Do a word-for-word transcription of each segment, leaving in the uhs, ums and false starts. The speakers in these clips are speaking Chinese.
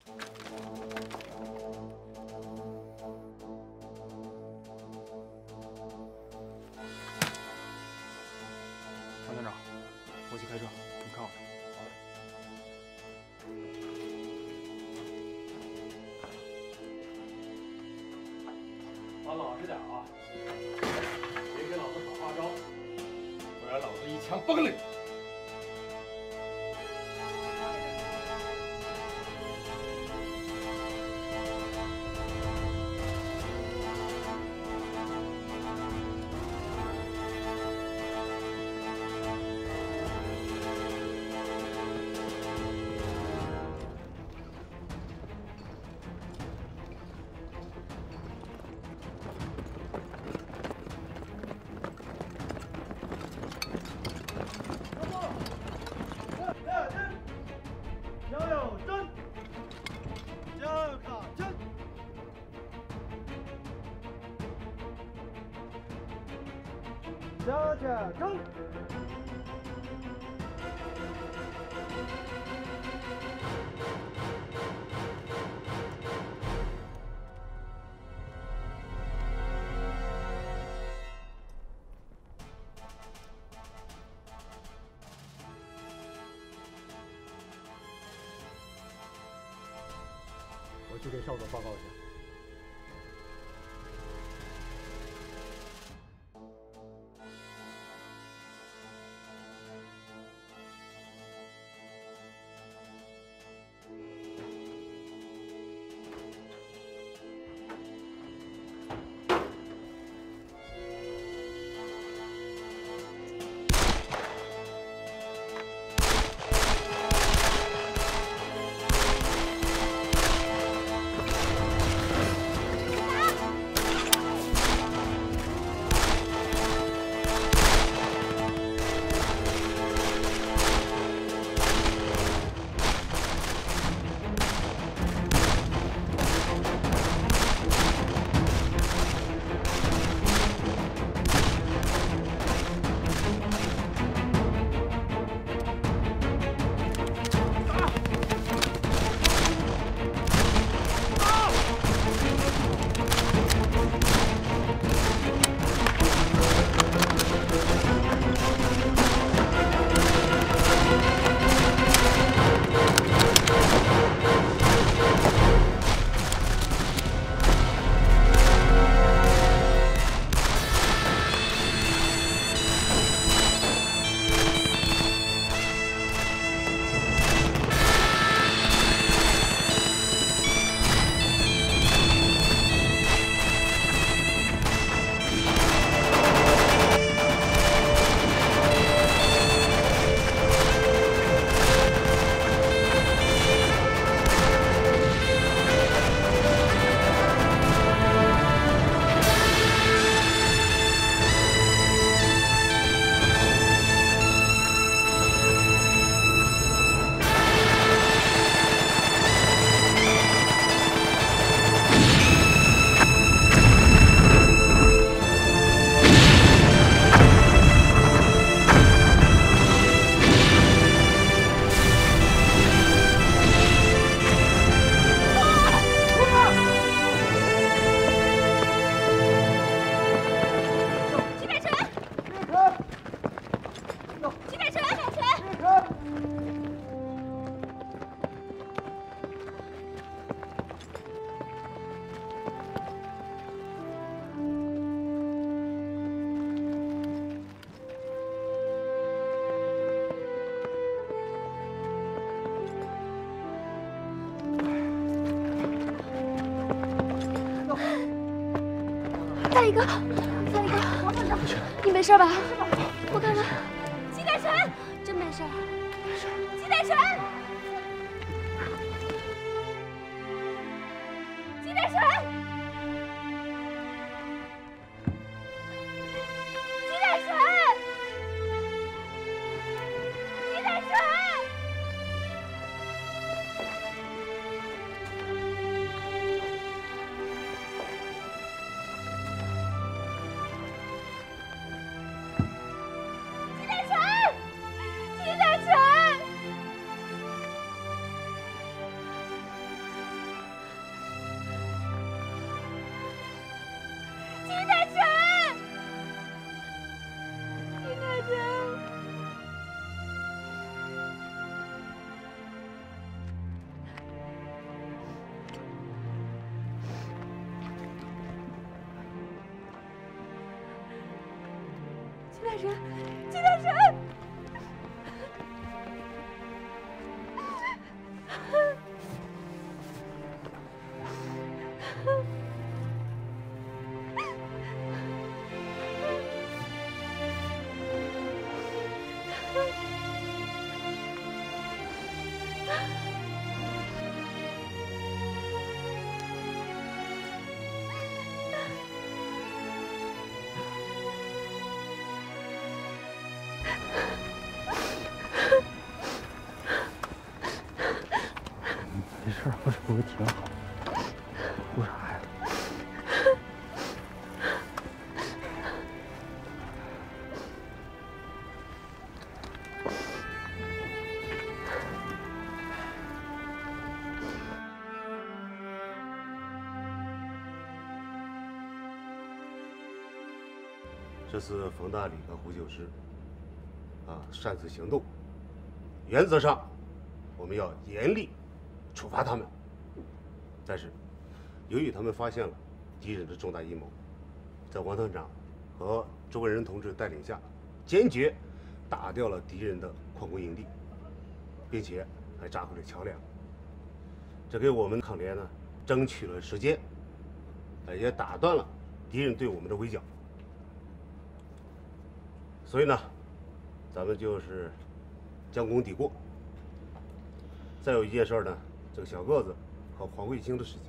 唐团长，我去开车，你看好。好的。 咱老实点啊，别给老子耍花招，不然老子一枪崩了你！ 加加更。我去给邵总报告一下。 大力哥，大力哥，你没事吧？我看看。季大成，真没事。没事。季大成，季大成，季大成，季大成。 季神，金大神！ 没事，不是不是挺好？哭啥呀？ 这次冯大礼和胡九师啊擅自行动，原则上我们要严厉处罚他们。但是，由于他们发现了敌人的重大阴谋，在王团长和周文仁同志带领下，坚决打掉了敌人的矿工营地，并且还炸毁了桥梁。这给我们抗联呢争取了时间，也打断了敌人对我们的围剿。所以呢，咱们就是将功抵过。再有一件事呢，这个小个子和黄卫清的事情，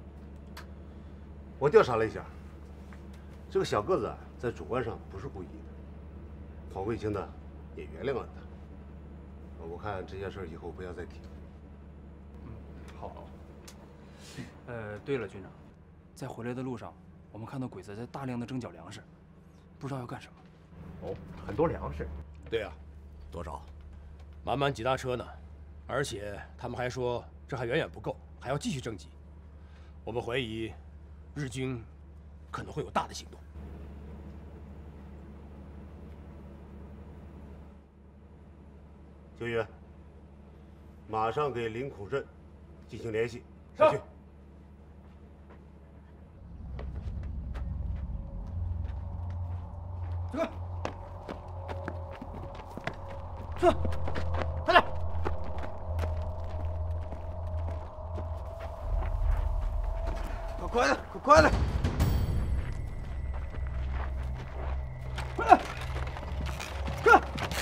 我调查了一下，这个小个子啊，在主观上不是故意的，黄卫清呢也原谅了他。我看这件事以后不要再提。 嗯，好。呃，对了，军长，在回来的路上，我们看到鬼子在大量的征缴粮食，不知道要干什么。 哦，很多粮食。 对呀、啊，多少？满满几大车呢，而且他们还说这还远远不够，还要继续征集。我们怀疑日军可能会有大的行动。 九爷，马上给林口镇进行联系。 上去。 这个。是，快点！ 快快点，快快点！ 快点！快！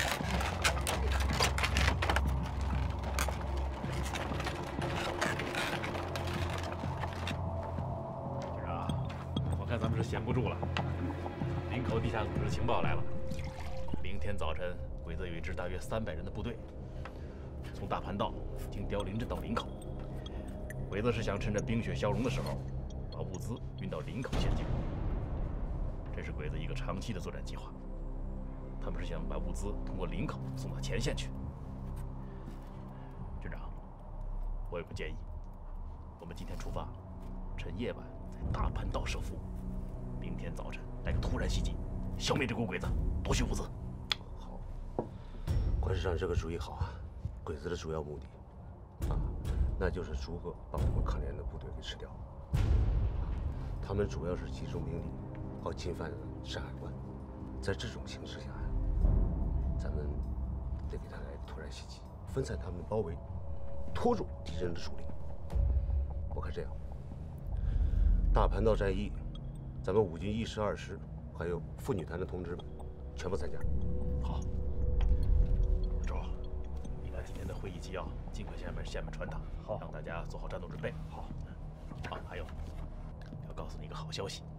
局长，我看咱们是闲不住了。林口地下组织的情报来了，明天早晨。鬼子有一支大约三百人的部队，从大盘道经凋林镇到林口。鬼子是想趁着冰雪消融的时候，把物资运到林口前进。这是鬼子一个长期的作战计划。他们是想把物资通过林口送到前线去。军长，我有个建议，我们今天出发，趁夜晚在大盘道设伏，明天早晨来个突然袭击，消灭这股鬼子，夺取物资。 关师长这个主意好啊！鬼子的主要目的，啊，那就是逐个把我们抗联的部队给吃掉。他们主要是集中兵力，好侵犯山海关。在这种形势下，咱们得给他来突然袭击，分散他们的包围，拖住敌人的主力。我看这样，大盘道战役，咱们五军一师、二师，还有妇女团的同志们，全部参加。 好。今天的会议纪要尽快向下面传达，好，让大家做好战斗准备。好，啊，还有，要告诉你一个好消息，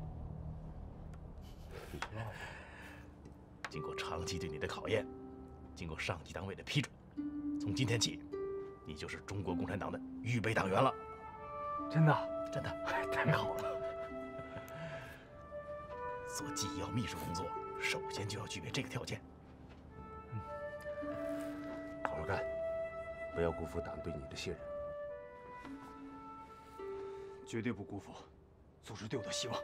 经过长期对你的考验，经过上级党委的批准，从今天起，你就是中国共产党的预备党员了。 真的？ 真的， 太好了。 做纪要秘书工作，首先就要具备这个条件。 好好干，不要辜负党对你的信任。 绝对不辜负组织对我的希望。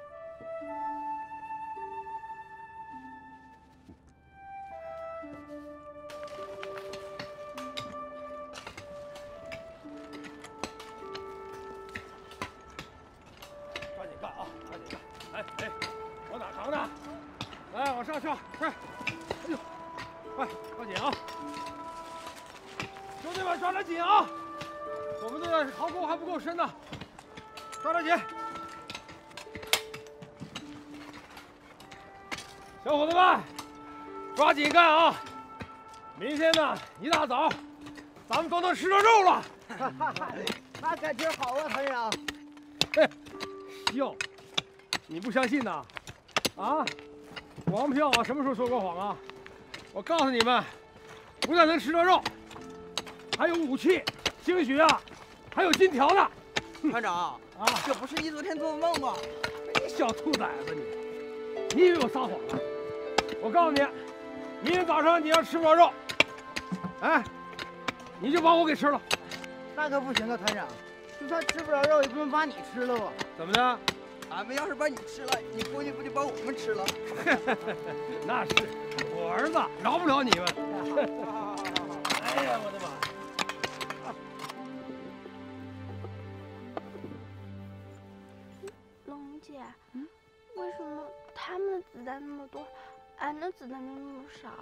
抓紧干啊！抓紧干！哎哎，往哪扛呢？来，往上上，快！哎快抓紧啊！兄弟们抓得紧啊！我们这个壕沟还不够深呢，抓得紧！小伙子们，抓紧干啊！明天呢，一大早，咱们都能吃着肉了。 那感情好啊，团长。 嘿，哟，你不相信呐？啊，王票啊，什么时候说过谎啊？我告诉你们，不但能吃着肉，还有武器，兴许啊，还有金条呢。 团长啊，这不是你昨天做的梦吗？ 你小兔崽子你！你以为我撒谎啊？我告诉你，明天早上你要吃不着肉，哎，你就把我给吃了。 那可不行啊，团长，就算吃不着肉，也不能把你吃了吧？ 怎么的？ 俺们要是把你吃了，你估计不就把我们吃了？ 那是，我儿子饶不了你们。哎呀，我的妈！ 龙姐，嗯，为什么他们的子弹那么多，俺的子弹就那么少？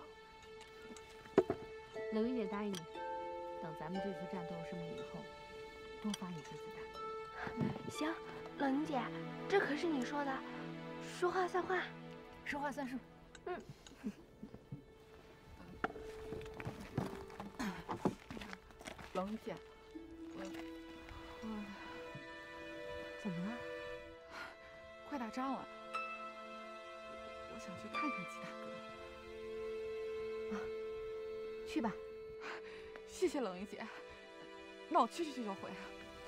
冷玉姐答应你，等咱们这次战斗胜利以后，多发一些子弹。 行，冷姐，这可是你说的，说话算话。 说话算数。 嗯。 冷姐，我我怎么了？ 快打仗了，我想去看看季大哥。 啊，去吧。 谢谢冷玉姐，那我去去就回啊。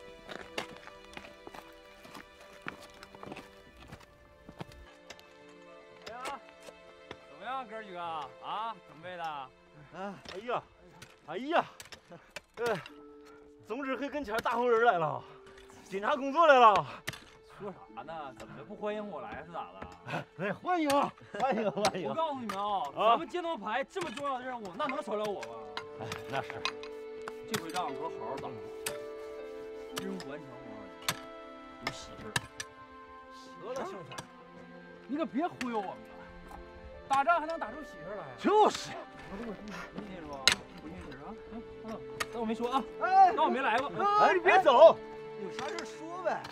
哎呀，怎么样，哥几个啊？准备的？ 啊，哎呀，哎呀，呃，总指挥跟前大红人来了，检查工作来了。 说啥呢？怎么的？不欢迎我来是咋的？ 哎，欢迎，欢迎，欢迎！ 我告诉你们啊，咱们接头牌这么重要的任务，那能少了我吗？ 哎，那是。 这回仗可好好打，任务完成后有喜事儿。 得了，兄弟， 你可别忽悠我们了，打仗还能打出喜事来？ 就是。 我这我不信是吧？不信是啊？嗯嗯，当我没说啊。 哎， 当我没来过。 哎，你别走，有啥事说呗。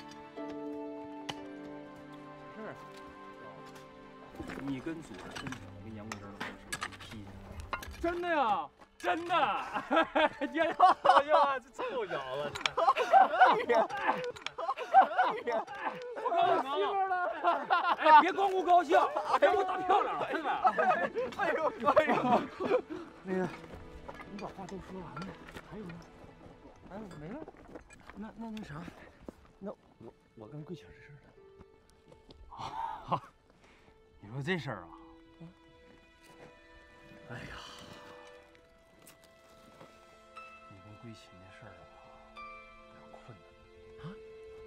事儿。你跟组织申请跟杨国珍的事批下来。真的呀？真的。哎呀，这臭小子！哎呀！ 我高兴了！哎，别光顾高兴，还给我打漂亮了，看见没？ 哎呦哎呦！ 那个，你把话都说完了，还有呢？ 哎，没了。那那那啥，那我我跟桂巧这事儿呢？ 啊，你说这事儿啊？ 哎呀， 你跟桂琴的事儿啊，有点困难啊。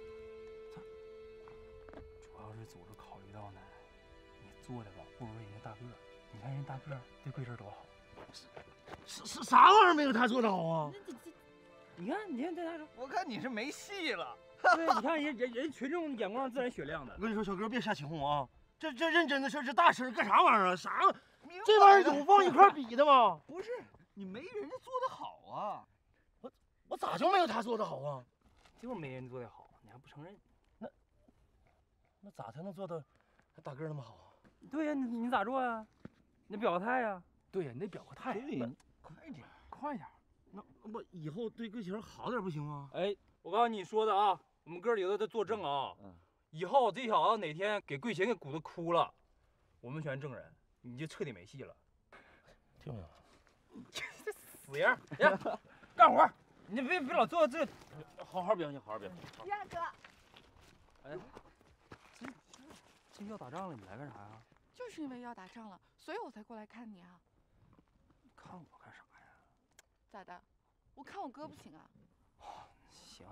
咋？主要是组织考虑到呢，你做的吧不如人家大个儿。你看人大个儿对桂珍多好。 是是啥玩意儿没有他做的好啊？ 你看，你看这他说， 我看你是没戏了。 对，你看人人人群众眼光自然雪亮的。 我跟你说，小哥别瞎起哄啊！这这认真的事，这大事干啥玩意儿啊？啥？这玩意儿有往一块比的吗？ 不是，你没人家做的好啊！ 我我咋就没有他做的好啊？ 就是没人做的好，你还不承认？ 那那咋才能做到他大个那么好啊？ 对呀，你你咋做呀？你表个态呀？ 对呀，你得表个态。 对， 快点，快点。那我以后对桂琴好点不行吗？ 哎，我告诉你说的啊，我们哥几个都在作证啊。嗯。以后这小子哪天给桂琴给鼓捣哭了，我们选证人，你就彻底没戏了。 听没有？ 这死样！呀，干活！你别别老做这， 好好表现，好好表现。 亚哥。 哎，这这要打仗了，你来干啥呀？ 就是因为要打仗了，所以我才过来看你啊。 看我干啥呀？ 咋的？我看我哥不行啊？ 行。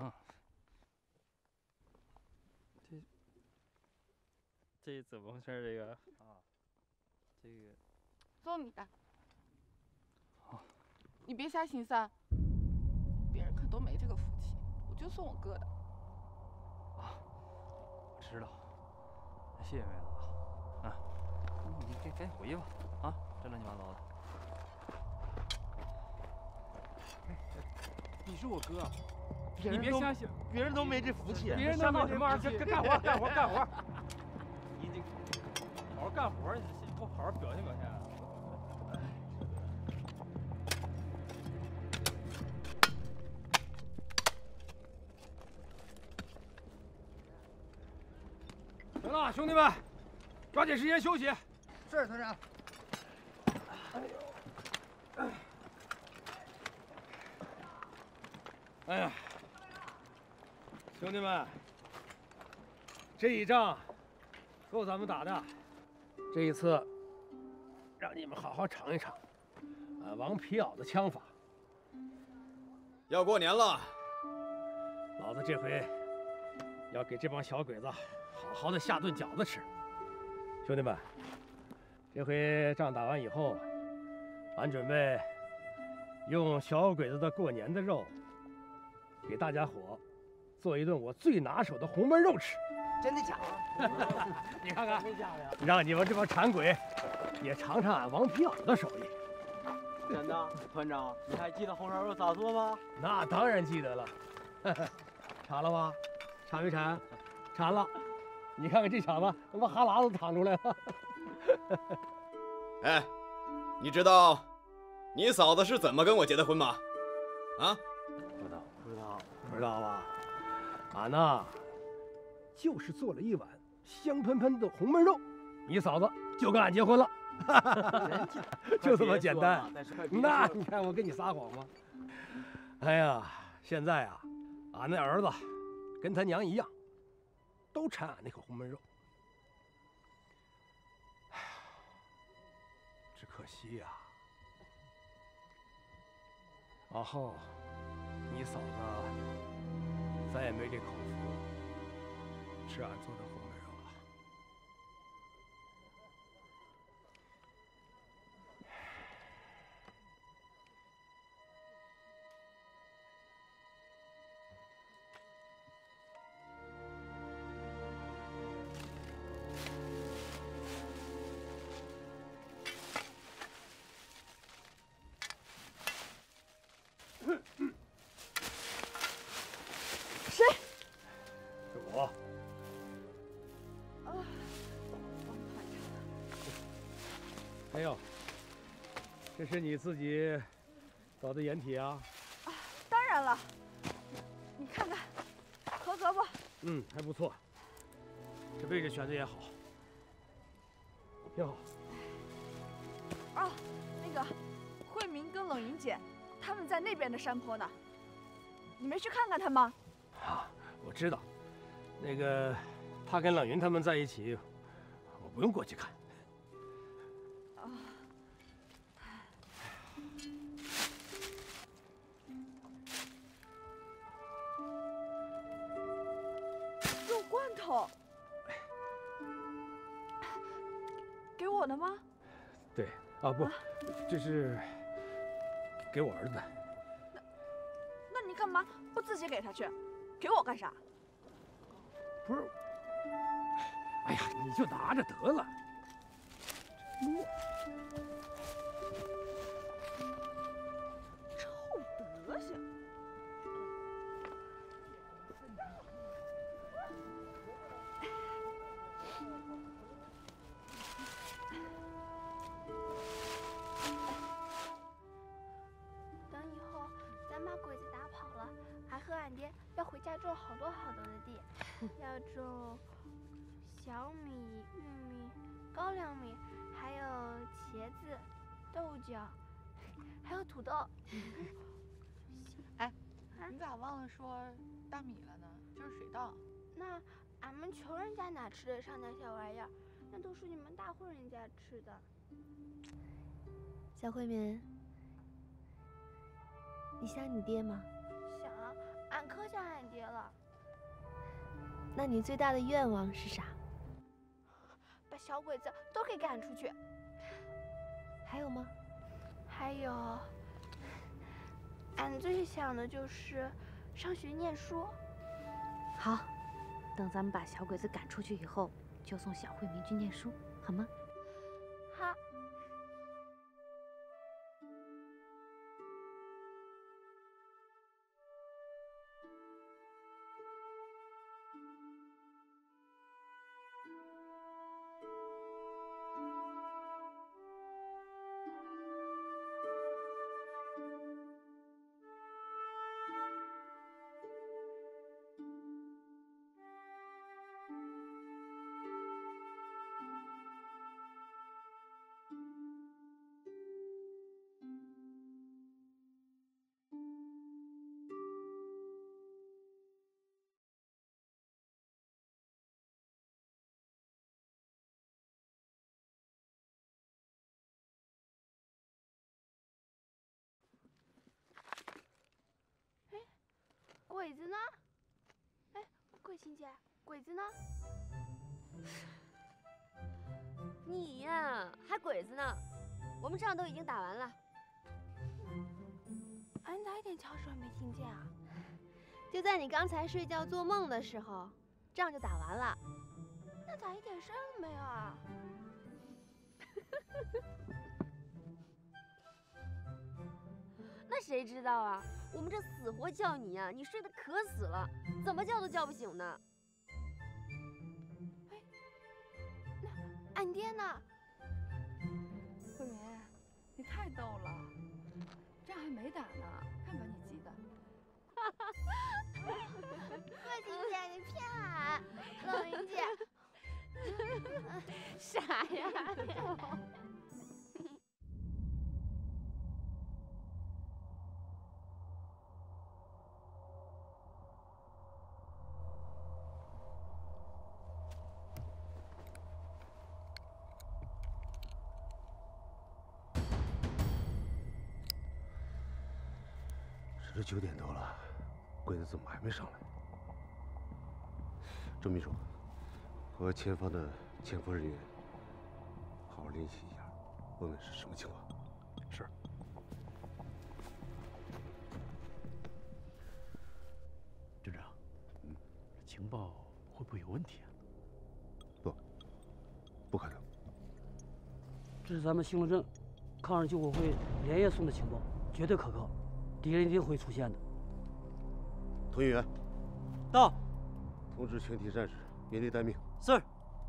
这这怎么回事？这个啊，这个送你的。好。你别瞎寻思啊，别人可都没这个福气，我就送我哥的。 啊，我知道，谢谢妹子啊。啊，你赶赶紧回去吧，啊，这乱七八糟的。 是我哥， 别人都你别瞎想， 别人都没这福气， 别人都没这福气。 干活干活干活！ 你得好好干活，你不好好表现表现。 行了，兄弟们，抓紧时间休息。 是团长。 哎呦，哎呀，兄弟们，这一仗够咱们打的。这一次，让你们好好尝一尝，啊，王皮袄的枪法。 要过年了， 老子这回要给这帮小鬼子。 好好的下顿饺子吃，兄弟们，这回仗打完以后，俺准备用小鬼子的过年的肉，给大家伙做一顿我最拿手的红焖肉吃。 真的假的？ 你看看， 真的假的呀？ 让你们这帮馋鬼也尝尝俺王皮袄的手艺。 真的，团长，你还记得红烧肉咋做吗？ 那当然记得了，馋了吧？馋没馋？馋了。 你看看这小子，他妈哈喇子淌出来了。 哎，你知道你嫂子是怎么跟我结的婚吗？啊？ 不知道，不知道，不知道吧？俺呐，就是做了一碗香喷喷的红焖肉，你嫂子就跟俺结婚了，就这么简单。那你看我跟你撒谎吗？哎呀，现在啊，俺那儿子跟他娘一样。 都馋俺那口红焖肉，哎呀，只可惜呀、啊，往后你嫂子再也没这口福吃俺做的红焖肉了。 谁？ 是我。 啊， 哎呦，这是你自己搞的掩体啊？ 啊，当然了。你看看，合格不？ 嗯，还不错。这位置选的也好，挺好。 哦，那个慧明跟冷云姐，他们在那边的山坡呢。你没去看看他吗？ 啊，我知道，那个他跟冷云他们在一起，我不用过去看。 啊。肉罐头，给我的吗？ 对，啊不，啊这是给我儿子的。 那你干嘛不自己给他去？给我干啥？ 不是，哎呀，你就拿着得了。摸， 臭德行！ 等以后咱把鬼子打跑了，俺和俺爹要回家种好多好多的地，要种小米、玉米、高粱米，还有茄子、豆角，还有土豆。 哎，你咋忘了说大米了呢？就是水稻。 那俺们穷人家哪吃得上那小玩意儿？那都是你们大户人家吃的。 小慧敏，你想你爹吗？ 想，俺可想俺爹了。 那你最大的愿望是啥？ 把小鬼子都给赶出去。 还有吗？ 还有，俺最想的就是上学念书。 好，等咱们把小鬼子赶出去以后，就送小慧明去念书，好吗？ 好。 鬼子呢？哎，桂琴姐，鬼子呢？ 你呀，还鬼子呢？我们仗都已经打完了。 俺咋一点枪声也没听见啊？ 就在你刚才睡觉做梦的时候，仗就打完了。 那咋一点声都没有啊？ 那谁知道啊？我们这死活叫你呀，你睡得可死了，怎么叫都叫不醒呢。 哎，那俺爹呢？ 慧敏，你太逗了，仗还没打呢，看把你急的。 桂琴姐，你骗俺！冷云姐， 傻呀！ 这九点多了，鬼子怎么还没上来？周秘书，和前方的潜伏人员好好联系一下，问问是什么情况。 是。 军长，嗯，情报会不会有问题啊？ 不，不可能。 这是咱们兴隆镇抗日救国会连夜送的情报，绝对可靠。敌人一定会出现的。 通讯员， 到。 通知全体战士原地待命。 是。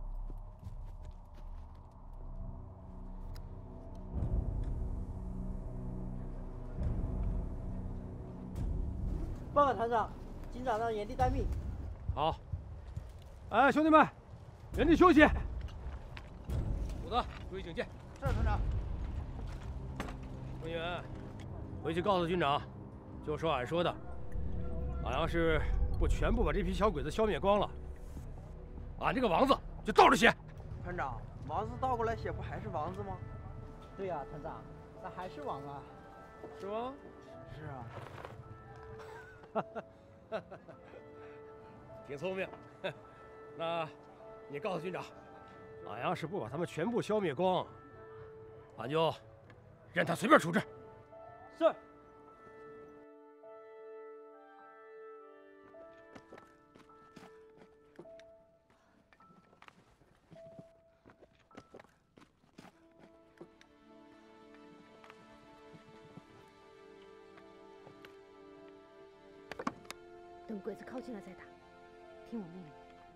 报告团长，警长让原地待命。 好。 哎，兄弟们，原地休息。 虎子，注意警戒。 是，团长。 文员，回去告诉军长，就说俺说的，俺要是不全部把这批小鬼子消灭光了，俺这个王字就倒着写。 团长，王字倒过来写不还是王字吗？对呀、啊，团长，那还是王啊。 是吗？ 是啊。 挺聪明。那，你告诉军长，俺要是不把他们全部消灭光，俺就任他随便处置。 是。 等鬼子靠近了再打，听我命令。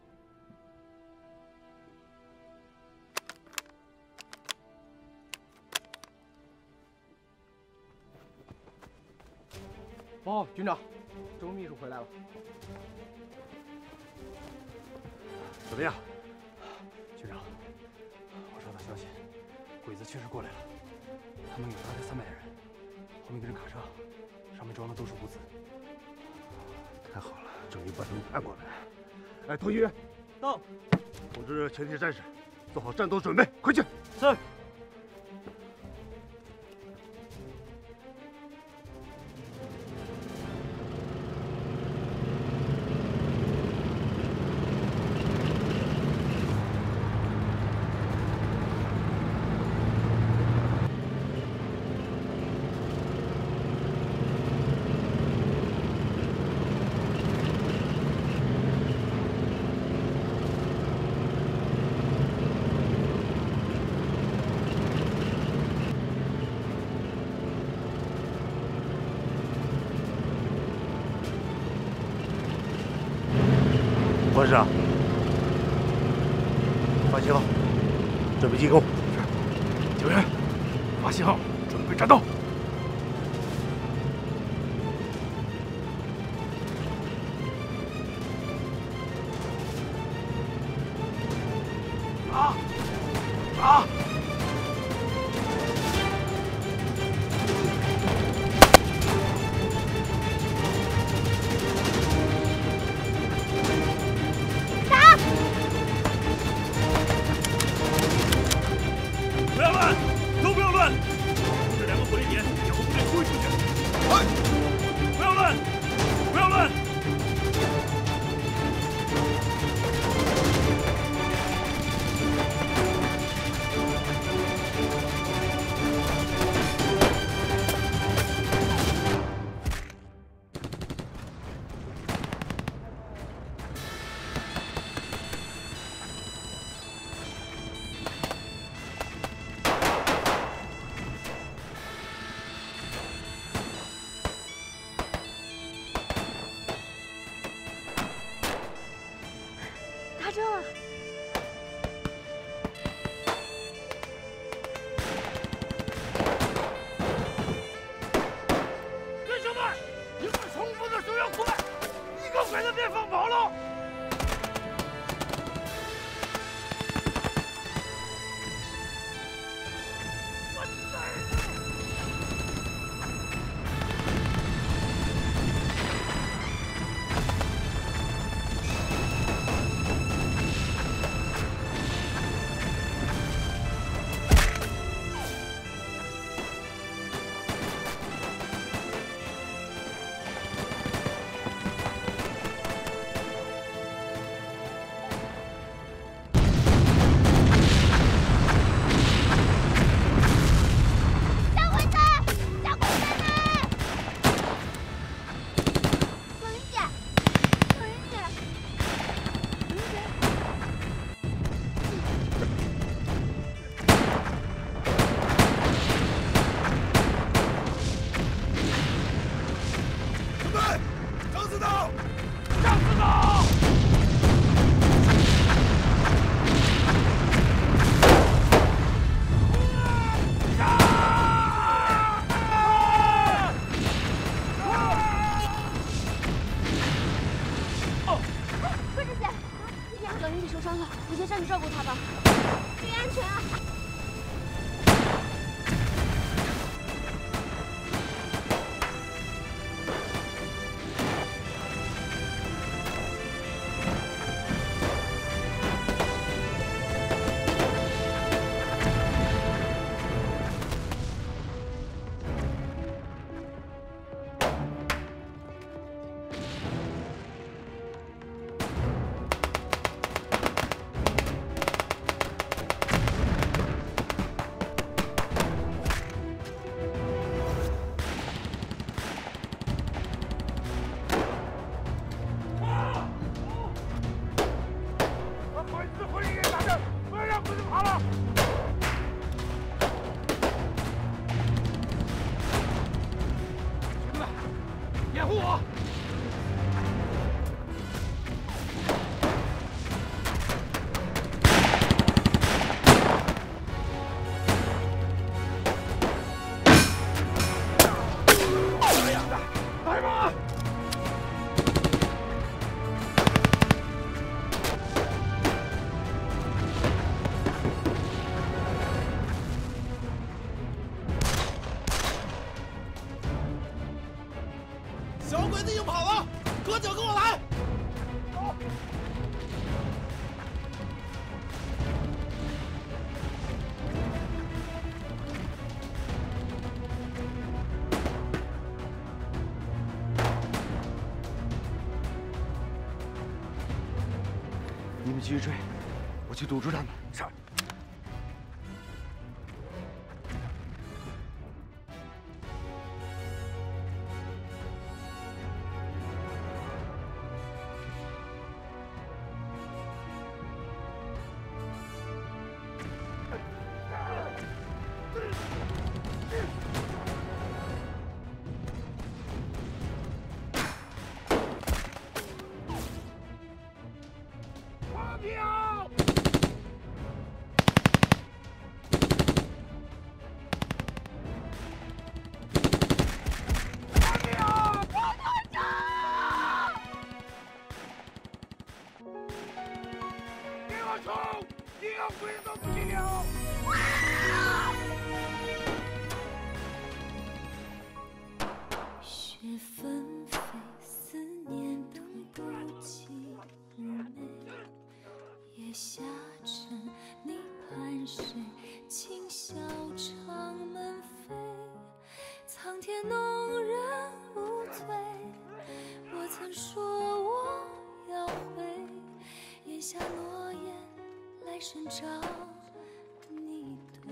报告军长，周秘书回来了。 怎么样？ 军长，我收到消息，鬼子确实过来了，他们有大概三百人，后面跟着卡车，上面装的都是物资。 太好了，终于把他们盼过来了。哎，通讯员， 到。 通知全体战士做好战斗准备，快去。 是。 关师啊，发信号，准备进攻。 是。九员，发信号，准备战斗。啊！啊！ 不要乱，都不要乱！这两个火力点死刀！上死刀！ 受伤了，我先上去照顾他吧。注意安全啊！ 掩护我！来吧！ 小鬼子已经跑了，哥几个跟我来！走。 你们继续追，我去堵住他们。 是。 票！放票！王团长！给我冲！你要鬼子都不行了！ 雪纷飞，思念等不及日美。 夜下沉，你盼谁？轻笑长门飞，苍天弄人无罪。我曾说我要回，咽下诺言，来生找你对。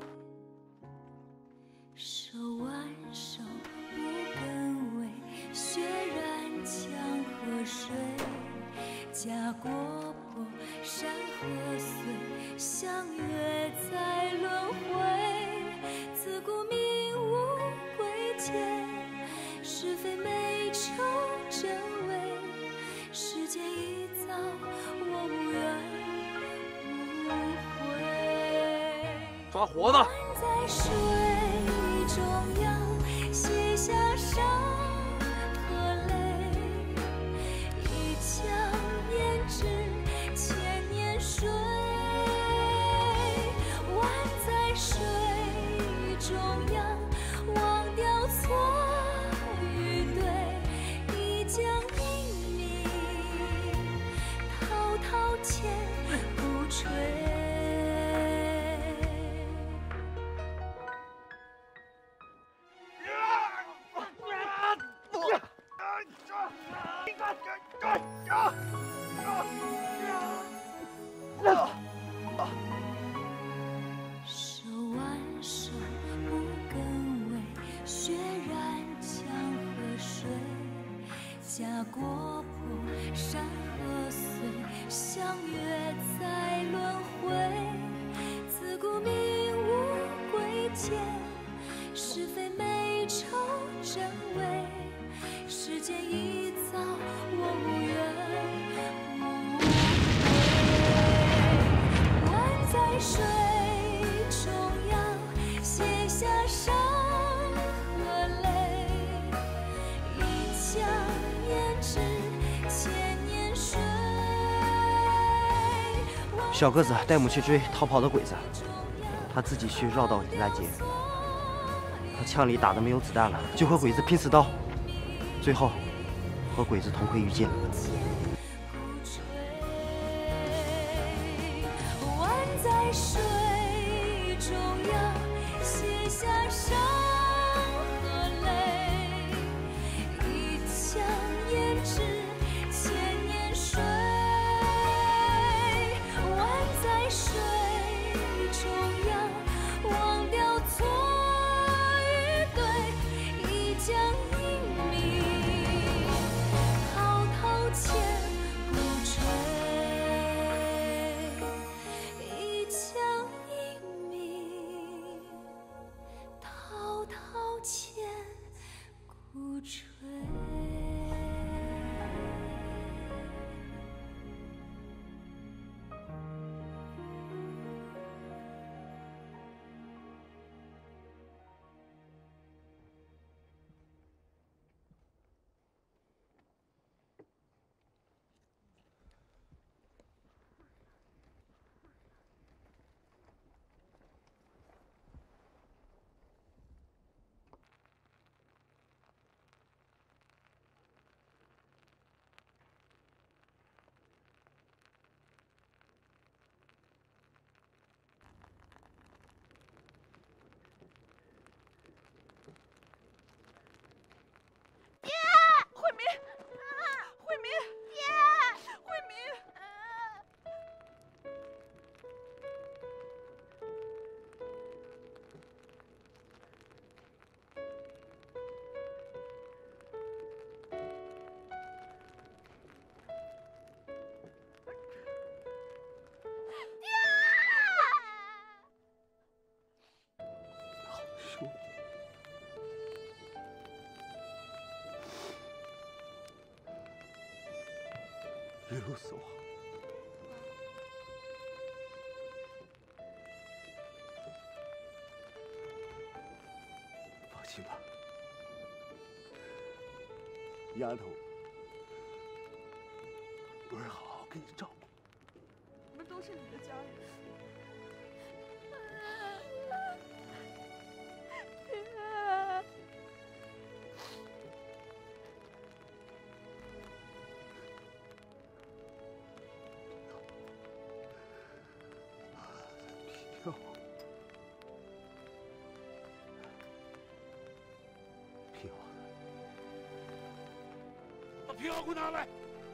手挽手不更违，血染江河水。 家国破，山河碎，相约在轮回。自古命无归天，是非美丑真伪。世间已遭，我无怨无悔。 抓活的！ 在水中央，写下伤和泪，一腔。 胭脂千年水，宛在水中央，忘掉错与对，一将英名滔滔千古垂。手挽手不更违，血染江河水。家国破，山河碎，相约在轮回。自古命无归天，是非美丑真伪。世间已遭。 小个子带我们去追逃跑的鬼子，他自己去绕道拦截。他枪里打的没有子弹了，就和鬼子拼刺刀，最后和鬼子同归于尽了。 弯在水中央，写下伤和泪，一腔胭脂千年水。弯在水中央，忘掉错与对，一将英名滔滔千古垂。一将英名滔滔千古垂。 慧民，慧民，爹，慧民。 兄弟，一路走好。放心吧，丫头，我会好好给你照顾。 我们都是你的家人。 票，票，把票给我拿来。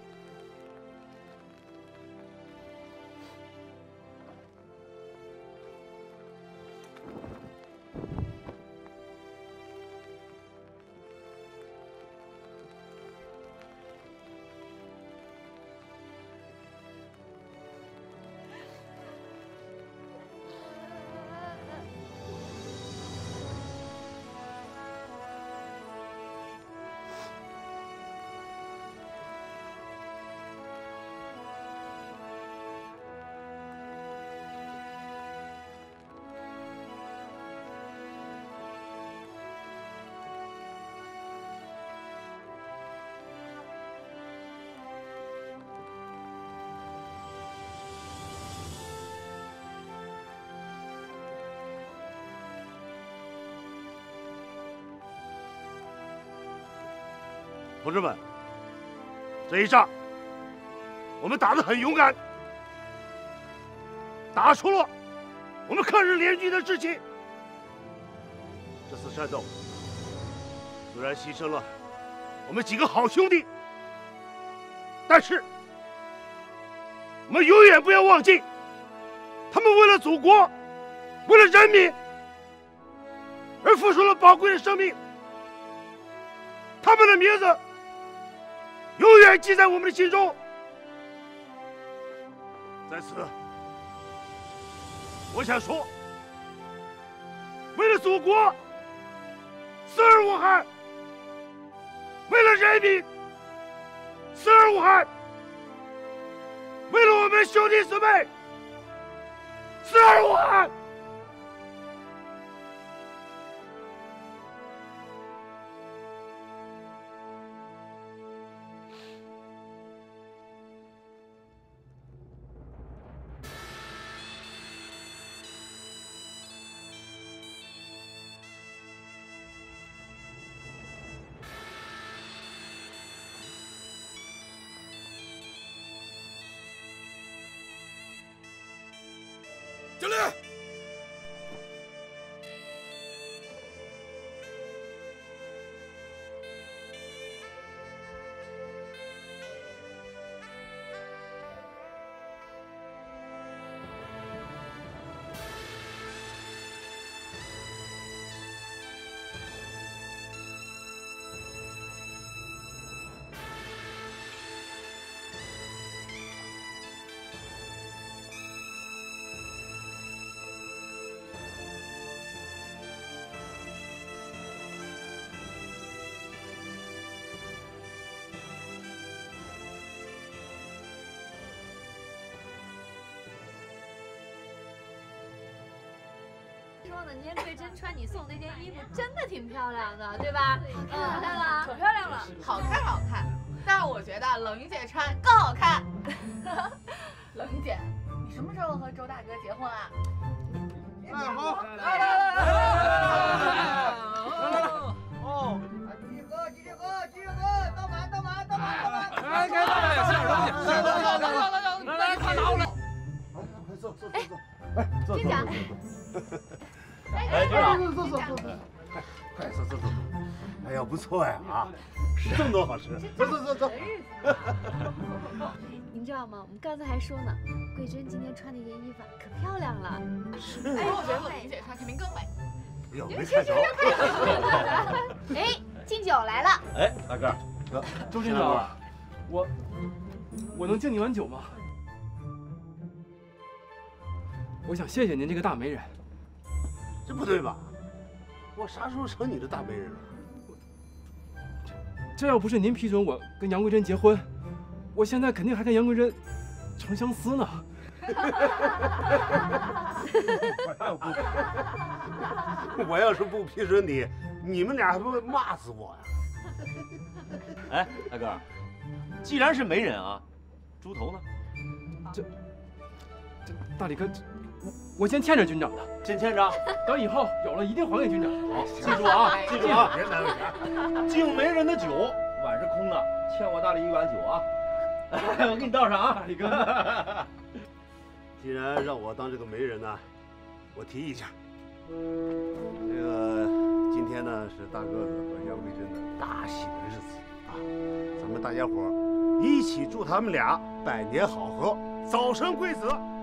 同志们，这一仗我们打得很勇敢，打出了我们抗日联军的志气。这次战斗虽然牺牲了我们几个好兄弟，但是我们永远不要忘记，他们为了祖国，为了人民而付出了宝贵的生命。他们的名字永远记在我们的心中。在此，我想说，为了祖国，死而无憾；为了人民，死而无憾；为了我们兄弟姊妹，死而无憾。 敬礼。 说呢，今天桂珍穿你送的那件衣服真的挺漂亮的，对吧？ 嗯， 好看了， 可漂亮了，好看好看。但是我觉得冷云姐穿更好看。冷云姐，你什么时候和周大哥结婚啊？ 哎，好， 来来来来来来！ 哦， 继续喝，继续喝，继续喝，倒满，倒满，倒满，倒满！ 哎，该倒了，下点东西，下点东西，来来，快拿过来！ 快坐坐坐坐，哎，坐厅长。 哎，局长，坐坐坐坐，快快坐坐坐坐。哎呀，不错呀啊，是这么多好吃，走走走走。 您知道吗？我们刚才还说呢，桂珍今天穿那件衣服可漂亮了。 是。 哎，我觉得冷云姐穿肯定更美。 哎呦，没看着。 哎，敬酒来了。 哎，大个儿，哥， 周军长，我我能敬你碗酒吗？我想谢谢您这个大媒人。 这不对吧？我啥时候成你的大媒人了？ 这要不是您批准我跟杨桂珍结婚，我现在肯定还跟杨桂珍长相思呢。 我要是不批准你，你们俩还不会骂死我呀？ 哎，大哥，既然是媒人啊，猪头呢？ 这这大李哥，我我先欠着军长的， 先欠着， 等以后有了一定还给军长。 好，记住啊，记住啊， 别难为他。 敬媒人的酒，碗是空的，欠我大李一碗酒啊！我给你倒上啊，大李哥。 既然让我当这个媒人呢，我提议一下，这个今天呢是大个子和杨桂珍的大喜的日子啊，咱们大家伙一起祝他们俩百年好合，早生贵子。